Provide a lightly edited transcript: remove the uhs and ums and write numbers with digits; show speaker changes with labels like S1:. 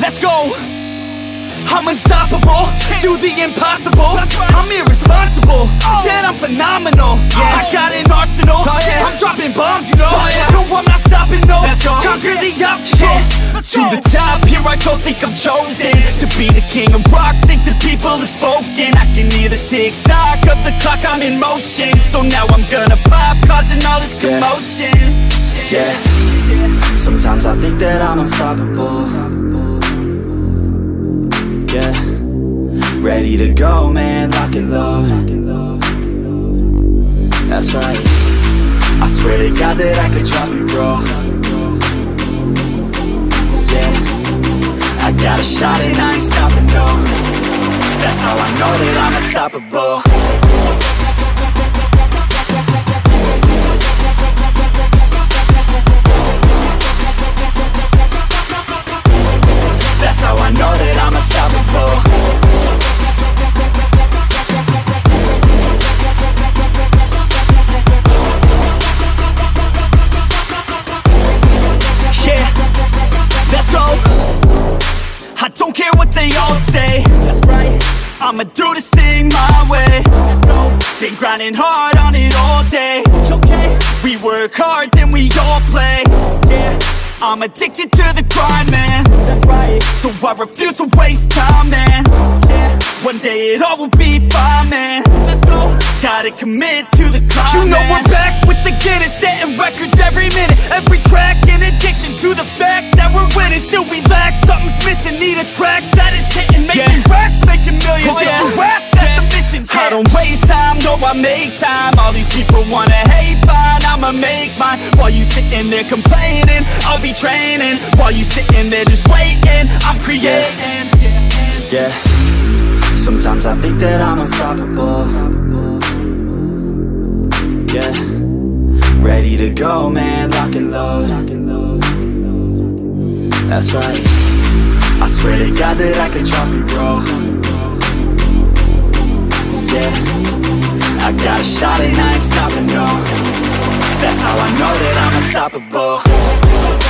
S1: Let's go. I'm unstoppable, do the impossible. I'm irresponsible, yet I'm phenomenal. I got an arsenal, I'm dropping bombs, you know. No, I'm not stopping, no. Conquer the obstacle. To the top, here I go, think I'm chosen to be the king of rock, think the people have spoken. I can hear the tick-tock of the clock, I'm in motion. So now I'm gonna pop, causing all this commotion.
S2: Yeah, sometimes I think that I'm unstoppable. Yeah, ready to go, man, lock and load. That's right, I swear to God that I could drop you, bro. Yeah, I got a shot and I ain't stopping, no. That's how I know that I'm unstoppable. That's how I know that I'm unstoppable. Yeah, let's go. I don't care what they all say. That's right, I'ma do this thing my way. Let's go. Been grinding hard on it all day. Okay, we work hard, then we all play. Yeah, I'm addicted to the grind, man. That's right, so I refuse to waste time, man. Yeah, one day it all will be fine, man. Let's go. Gotta commit to the climb, you know, man. We're back with the Guinness, setting records every minute, every track. An addiction to the fact that we're winning. Still we lack, something's missing. Need a track that is hitting, making racks, making millions. Yeah, that's the mission. I don't waste time, no, I make time. All these people wanna hate, fine, I'ma make mine. While you sitting there complaining, I'll be training. While you sitting there just waiting, I'm creating. Yeah, sometimes I think that I'm unstoppable. Yeah, ready to go, man, lock and load. That's right, I swear to God that I could drop you, bro. Yeah, I got a shot and I ain't stopping, no. That's how I know that I'm unstoppable.